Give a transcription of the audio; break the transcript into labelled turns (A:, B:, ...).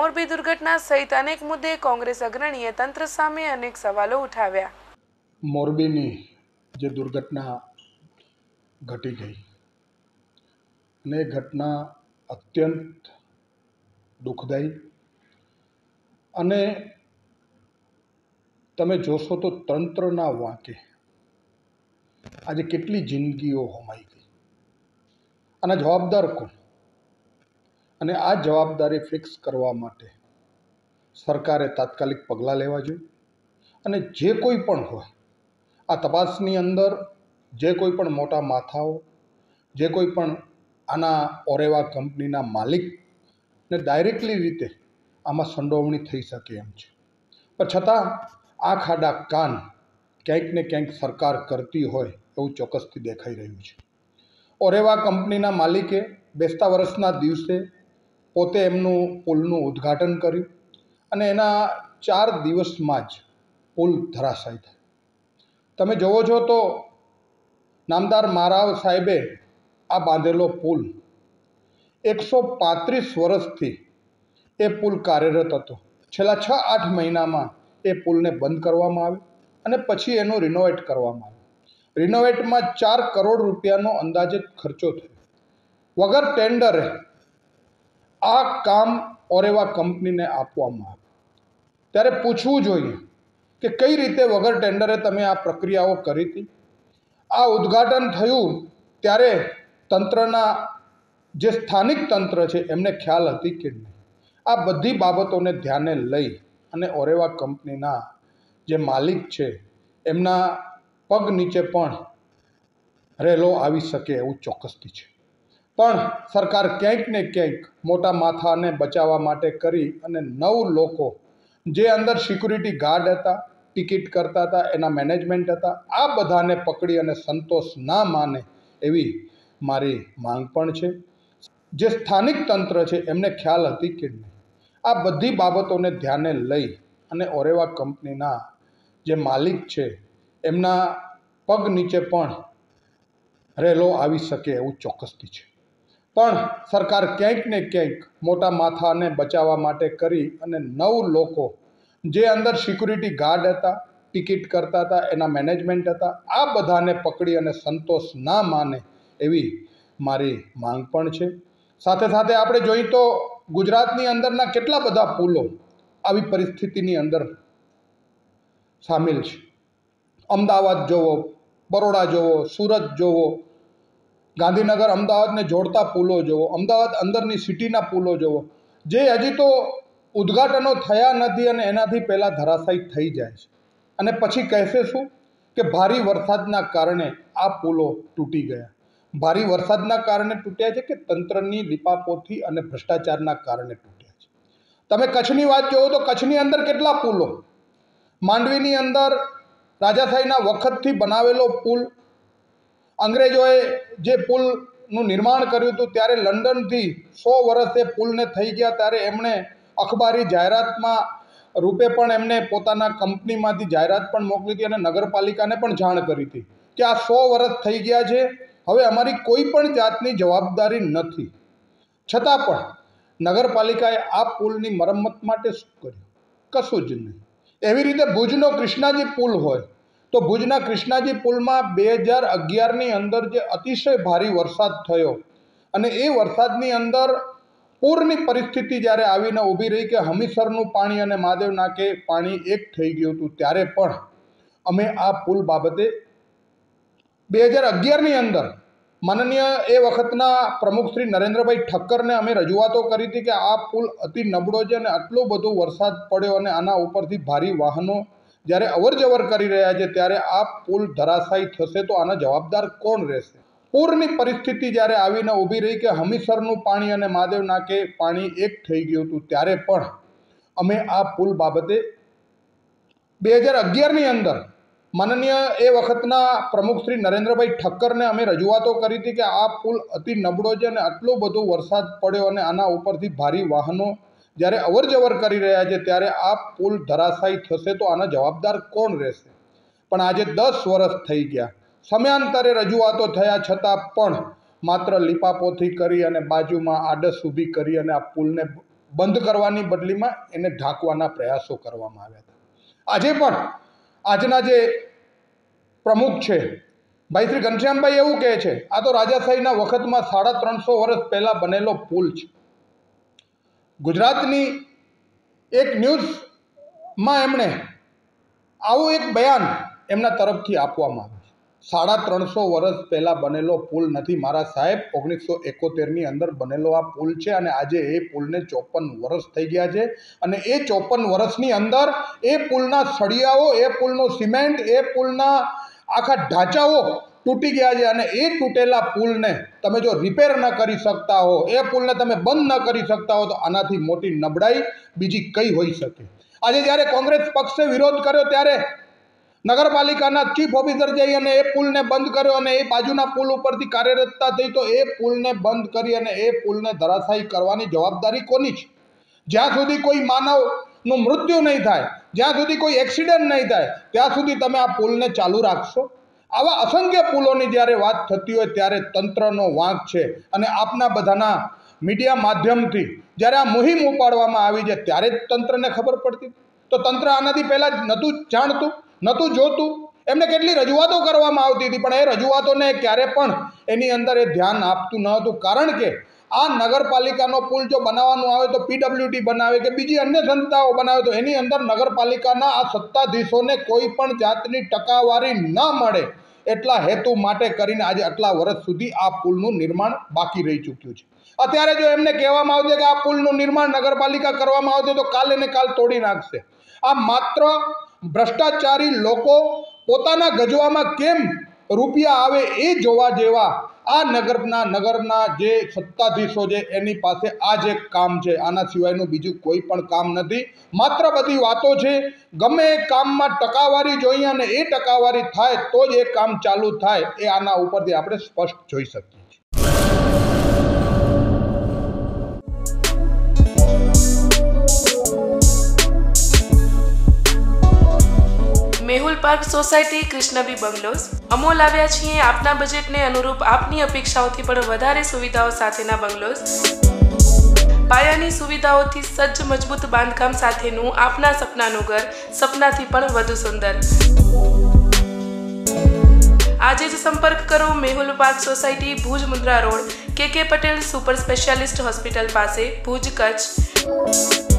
A: મોરબી દુર્ઘટના સહિત અનેક મુદ્દે કોંગ્રેસ અગ્રણીએ તંત્ર સામે અનેક સવાલો ઉઠાવ્યા।
B: મોરબીની જે દુર્ઘટના ઘટી ગઈ અને એ ઘટના અત્યંત દુઃખદાયી અને તમે જોશો તો તંત્રના વાંકે આજે કેટલી જિંદગીઓ હોમાઈ ગઈ। આના જવાબદાર કોણ? અને આ જવાબદારી ફિક્સ કરવા માટે સરકારે તાત્કાલિક પગલાં લેવા જોઈએ અને જે કોઈ પણ હોય આ તપાસની અંદર જે કોઈ પણ મોટા માથાઓ, જે કોઈ પણ આના ઓરેવા કંપનીના માલિકને ડાયરેક્ટલી રીતે આમાં સંડોવણી થઈ શકે એમ છે, પણ છતાં આ ખાડા કાન ક્યાંક ને ક્યાંક સરકાર કરતી હોય એવું ચોક્કસથી દેખાઈ રહ્યું છે। ઓરેવા કંપનીના માલિકે બેસતા વર્ષના દિવસે પોતે એમનું પુલનું ઉદ્ઘાટન કર્યું અને એના 4 દિવસમાં જ પુલ ધરાશાયી થાય। તમે જોવો છો તો નામદાર મારાવ સાહેબે આ બાંધેલો પુલ 135 વર્ષથી એ પુલ કાર્યરત હતો। છેલ્લા 6-8 મહિનામાં એ પુલને બંધ કરવામાં આવ્યો અને પછી એનું રિનોવેટ કરવામાં આવ્યું। રિનોવેટમાં 4 કરોડ રૂપિયાનો અંદાજિત ખર્ચો થયો। વગર ટેન્ડરે આ કામ ઓરેવા કંપનીને આપવામાં આવ્યું। ત્યારે પૂછવું જોઈએ કે કઈ રીતે વગર ટેન્ડરે તમે આ પ્રક્રિયાઓ કરી હતી? આ ઉદ્ઘાટન થયું ત્યારે તંત્રના જે સ્થાનિક તંત્ર છે એમને ખ્યાલ હતી કે નહીં? આ બધી બાબતોને ધ્યાને લઈ અને ઓરેવા કંપનીના જે માલિક છે એમના પગ નીચે પણ રેલો આવી શકે એવું ચોક્કસથી છે, પણ સરકાર ક્યાંક ને ક્યાંક મોટા માથાને બચાવવા માટે કરી અને 9 લોકો જે અંદર સિક્યુરિટી ગાર્ડ હતા, ટિકિટ કરતા હતા, એના મેનેજમેન્ટ હતા, આ બધાને પકડી અને સંતોષ ના માને એવી મારી માંગ પણ છે। જે સ્થાનિક તંત્ર છે એમને ખ્યાલ હતી કે નહીં? આ બધી બાબતોને ધ્યાને લઈ અને ઓરેવા કંપનીના જે માલિક છે એમના પગ નીચે પણ રેલો આવી શકે એવું ચોક્કસથી છે, પણ સરકાર ક્યાંક ને ક્યાંક મોટા માથાને બચાવવા માટે કરી અને 9 લોકો જે અંદર સિક્યુરિટી ગાર્ડ હતા, ટિકિટ કરતા હતા, એના મેનેજમેન્ટ હતા, આ બધાને પકડી અને સંતોષ ના માને એવી મારી માંગ પણ છે। સાથે સાથે આપણે જોઈએ તો ગુજરાતની અંદરના કેટલા બધા પુલો આવી પરિસ્થિતિની અંદર સામેલ છે। અમદાવાદ જોવો, બરોડા જોવો, સુરત જોવો, ગાંધીનગર અમદાવાદને જોડતા પુલો જોવો, અમદાવાદ અંદરની સિટીના પુલો જોવો, જે હજી તો ઉદ્ઘાટનો થયા નથી અને એનાથી પહેલાં ધરાશાયી થઈ જાય છે અને પછી કહેશે શું કે ભારે વરસાદના કારણે આ પુલો તૂટી ગયા। ભારે વરસાદના કારણે તૂટ્યા છે કે તંત્રની લીપાપોથી અને ભ્રષ્ટાચારના કારણે તૂટ્યા છે? તમે કચ્છની વાત જોવો તો કચ્છની અંદર કેટલા પુલો, માંડવીની અંદર રાજાશાહીના વખતથી બનાવેલો પુલ, અંગ્રેજોએ જે પુલનું નિર્માણ કર્યું હતું ત્યારે લંડનથી 100 વર્ષ એ પુલને થઈ ગયા ત્યારે એમણે અખબારી જાહેરાતમાં રૂપે પણ એમને પોતાના કંપનીમાંથી જાહેરાત પણ મોકલી હતી અને નગરપાલિકાને પણ જાણ કરી હતી કે આ 100 વર્ષ થઈ ગયા છે, હવે અમારી કોઈ પણ જાતની જવાબદારી નથી, છતાં પણ નગરપાલિકાએ આ પુલની મરમ્મત માટે શું કર્યું? કશું જ નહીં। એવી રીતે ભુજનો કૃષ્ણાજી પુલ હોય તો ભુજના કૃષ્ણાજી પુલમાં 2011ની અંદર જે અતિશય ભારે વરસાદ થયો અને એ વરસાદની અંદર પૂરની પરિસ્થિતિ જ્યારે આવીને ઊભી રહી કે હમીસરનું પાણી અને મહાદેવ નાકે પાણી એક થઈ ગયું હતું, ત્યારે પણ અમે આ પુલ બાબતે 2011ની અંદર માનનીય એ વખતના પ્રમુખ શ્રી નરેન્દ્રભાઈ ઠક્કરને અમે રજૂઆતો કરી હતી કે આ પુલ અતિ નબળો છે અને આટલો બધો વરસાદ પડ્યો અને આના ઉપરથી ભારે વાહનો જ્યારે અવરજવર કરી રહ્યા છે ત્યારે આ પુલ ધરાશાયી થશે તો આના જવાબદાર કોણ રહેશે? પૂરની પરિસ્થિતિ જ્યારે આવીને ઊભી રહી કે હમીસરનું પાણી અને મહાદેવ નાકે પાણી એક થઈ ગયું હતું, ત્યારે પણ અમે આ પુલ બાબતે 2011ની અંદર માનનીય એ વખતના પ્રમુખ શ્રી નરેન્દ્રભાઈ ઠક્કરને અમે રજૂઆતો કરી હતી કે આ પુલ અતિ નબળો છે અને આટલો બધો વરસાદ પડ્યો અને આના ઉપરથી ભારે વાહનો જ્યારે અવરજવર કરી રહ્યા છે ત્યારે આ પુલ ધરાશાયી થશે તો આના જવાબદાર કોણ રહેશે? પણ આજે 10 વર્ષ થઈ ગયા, સમયાંતરે રજૂઆતો થયા છતાં પણ માત્ર લીપાપોથી કરી અને બાજુમાં આડસ ઊભી કરી અને આ પુલને બંધ કરવાની બદલીમાં એને ઢાંકવાના પ્રયાસો કરવામાં આવ્યા હતા। આજે પણ આજના જે પ્રમુખ છે ભાઈ શ્રી ઘનશ્યામભાઈ એવું કહે છે, આ તો રાજાશાહીના વખતમાં 350 વર્ષ પહેલાં બનેલો પુલ છે। ગુજરાતની એક ન્યૂઝમાં એમણે આવું એક બયાન એમના તરફથી આપવામાં આવ્યું છે। 350 વર્ષ પહેલાં બનેલો પુલ નથી મારા સાહેબ, 1971ની અંદર બનેલો આ પુલ છે અને આજે એ પુલને 54 વર્ષ થઈ ગયા છે અને એ 54 વર્ષની અંદર એ પુલના સળિયાઓ, એ પુલનો સિમેન્ટ, એ પુલના આખા ઢાંચાઓ તૂટી ગયા છે અને એ તૂટેલા પુલને તમે જો રિપેર ન કરી શકતા હો, એ પુલને તમે બંધ ન કરી શકતા હો તો આનાથી મોટી નબળાઈ બીજી કઈ હોઈ શકે। આજે જ્યારે કોંગ્રેસ પક્ષે વિરોધ કર્યો ત્યારે નગરપાલિકાના ચીફ ઓફિસર જઈ અને એ પુલને બંધ કર્યો અને એ બાજુના પુલ ઉપરથી કાર્યરતતા થઈ તો એ પુલને બંધ કરી અને એ પુલને ધરાશાયી કરવાની જવાબદારી કોની છે? જ્યાં સુધી કોઈ માનવનું મૃત્યુ નહીં થાય, જ્યાં સુધી કોઈ એક્સિડન્ટ નહીં થાય ત્યાં સુધી તમે આ પુલને ચાલુ રાખશો? આવા અસંખ્ય પુલોની જ્યારે વાત થતી હોય ત્યારે તંત્રનો વાંક છે અને આપના બધાના મીડિયા માધ્યમથી જ્યારે આ મુહિમ ઉપાડવામાં આવી છે ત્યારે જ તંત્રને ખબર પડતી। તો તંત્ર આનાથી પહેલાં નહોતું જાણતું, નહોતું જોતું? એમને કેટલી રજૂઆતો કરવામાં આવતી હતી પણ એ રજૂઆતોને ક્યારે પણ એની અંદર એ ધ્યાન આપતું ન હતું, કારણ કે આ નગરપાલિકાનો પુલ જો બનાવવાનું આવે તો પીડબ્લ્યુડી બનાવે કે બીજી અન્ય સંસ્થાઓ બનાવે તો એની અંદર નગરપાલિકાના આ સત્તાધીશોને કોઈ પણ જાતની ટકાવારી ન મળે એટલા હેતુ માટે કરીને આજે આટલા વર્ષ સુધી આ પુલનું નિર્માણ બાકી રહી ચૂક્યું છે। અત્યારે જો એમને કહેવામાં આવશે કે આ પુલનું નિર્માણ નગરપાલિકા કરવામાં આવશે તો કાલે ને કાલ તોડી નાખશે। આ માત્ર ભ્રષ્ટાચારી લોકો પોતાના ગજવામાં કેમ રૂપિયા આવે એ જોવા જેવા આ નગરના જે સત્તાધીશો છે એની પાસે આ જ એક કામ છે, આના સિવાયનું બીજું કોઈ પણ કામ નથી। માત્ર બધી વાતો છે, ગમે એ કામમાં ટકાવારી જોઈએ અને એ ટકાવારી થાય તો જ એ કામ ચાલુ થાય, એ આના ઉપરથી આપણે સ્પષ્ટ જોઈ શકીએ છીએ।
A: Mehul park society Krishnavi bungalows Amol આવ્યા છીએ આપના બજેટને અનુરૂપ આપની અપેક્ષાઓથી પણ વધારે સુવિધાઓ સાથેના બંગલોઝ। પાયાની સુવિધાઓથી સજ્જ મજબૂત બાંધકામ સાથેનું આપના સપનાનું ઘર સપનાથી પણ વધુ સુંદર। આજે જ સંપર્ક કરો Mehul park society, Bhuj Mundra road, KK Patel super specialist hospital પાસે, ભુજ, કચ્છ।